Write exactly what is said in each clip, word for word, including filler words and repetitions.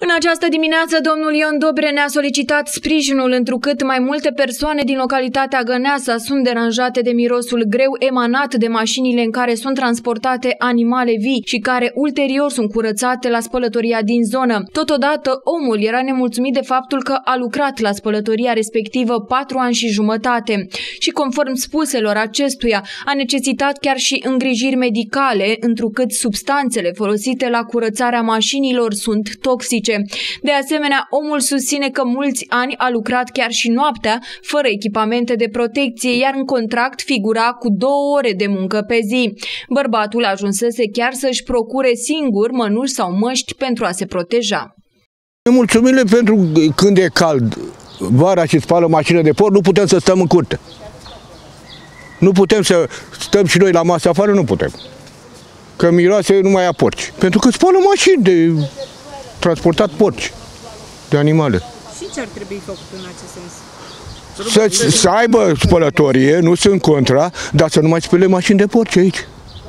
În această dimineață, domnul Ion Dobre ne-a solicitat sprijinul, întrucât mai multe persoane din localitatea Găneasa sunt deranjate de mirosul greu emanat de mașinile în care sunt transportate animale vii și care ulterior sunt curățate la spălătoria din zonă. Totodată, omul era nemulțumit de faptul că a lucrat la spălătoria respectivă patru ani și jumătate și, conform spuselor acestuia, a necesitat chiar și îngrijiri medicale, întrucât substanțele folosite la curățarea mașinilor sunt toxice. De asemenea, omul susține că mulți ani a lucrat chiar și noaptea, fără echipamente de protecție, iar în contract figura cu două ore de muncă pe zi. Bărbatul ajunsese chiar să-și procure singur mănuși sau măști pentru a se proteja. Mulțumire pentru când e cald, vara și spală mașină de porc, nu putem să stăm în curte. Nu putem să stăm și noi la masă afară, nu putem. Că miroase numai a porci. Pentru că spală mașini de transportat porci, de animale. Și ce ar trebui făcut în acest sens? Să, să aibă spălătorie, nu sunt contra, dar să nu mai spele mașini de porci aici.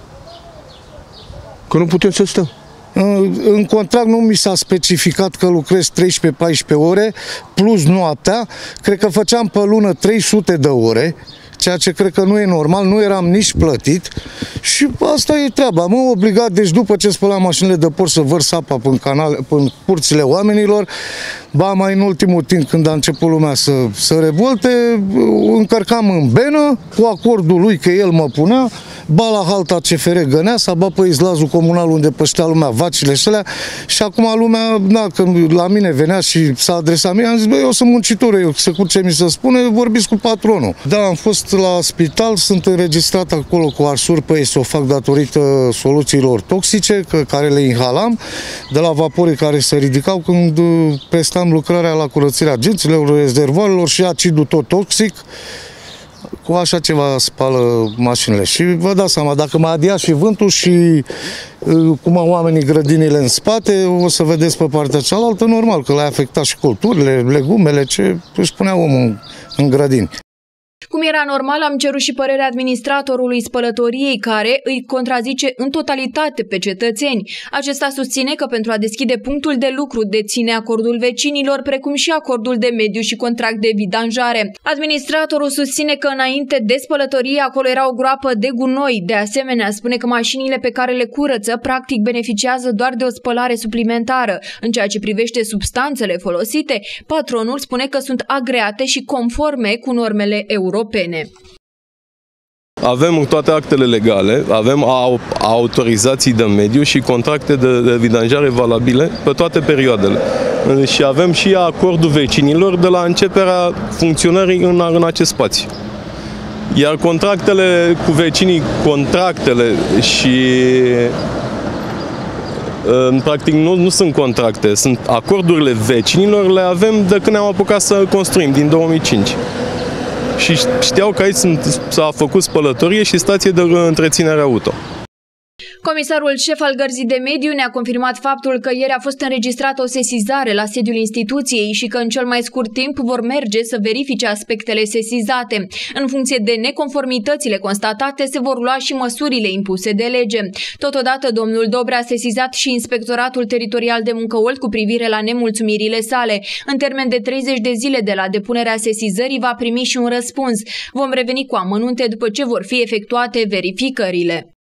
Că nu putem să stăm. În contract nu mi s-a specificat că lucrez treisprezece paisprezece ore, plus noaptea. Cred că făceam pe lună trei sute de ore, ceea ce cred că nu e normal, nu eram nici plătit și asta e treaba. M-am obligat, deci după ce spălam mașinile de porc, să vărs apa în, canale, în curțile oamenilor, ba mai în ultimul timp când a început lumea să, să revolte, încărcam în benă cu acordul lui că el mă punea, ba la halta C F R Găneasa, ba pe izlazul comunal unde păștea lumea vacile și alea, și acum lumea, da, când la mine venea și s-a adresat mie, am zis, bă, eu sunt muncitor, eu să cu ce mi se spune, vorbiți cu patronul. Da, am fost la spital, sunt înregistrat acolo cu arsuri pe esofag datorită soluțiilor toxice că, care le inhalam, de la vaporii care se ridicau când prestam lucrarea la curățirea genților, rezervoarelor și acidul tot toxic. Cu așa ceva spală mașinile. Și vă dați seama, dacă m-a adiat și vântul și cum au oamenii grădinile în spate, o să vedeți pe partea cealaltă, normal, că le-a afectat și culturile, legumele, ce își punea omul în grădini. Cum era normal, am cerut și părerea administratorului spălătoriei, care îi contrazice în totalitate pe cetățeni. Acesta susține că pentru a deschide punctul de lucru deține acordul vecinilor, precum și acordul de mediu și contract de vidanjare. Administratorul susține că înainte de spălătorie acolo era o groapă de gunoi. De asemenea, spune că mașinile pe care le curăță practic beneficiază doar de o spălare suplimentară. În ceea ce privește substanțele folosite, patronul spune că sunt agreate și conforme cu normele europene. Europene. Avem toate actele legale, avem autorizații de mediu și contracte de, de vidanjare valabile pe toate perioadele. Și avem și acordul vecinilor de la începerea funcționării în, în acest spațiu. Iar contractele cu vecinii, contractele și în practic nu, nu sunt contracte, sunt acordurile vecinilor, le avem de când ne-am apucat să construim, din două mii cinci. Și știau că aici s-a făcut spălătorie și stație de întreținere auto. Comisarul șef al Gărzii de Mediu ne-a confirmat faptul că ieri a fost înregistrată o sesizare la sediul instituției și că în cel mai scurt timp vor merge să verifice aspectele sesizate. În funcție de neconformitățile constatate, se vor lua și măsurile impuse de lege. Totodată, domnul Dobre a sesizat și Inspectoratul Teritorial de Muncă Olt cu privire la nemulțumirile sale. În termen de treizeci de zile de la depunerea sesizării va primi și un răspuns. Vom reveni cu amănunte după ce vor fi efectuate verificările.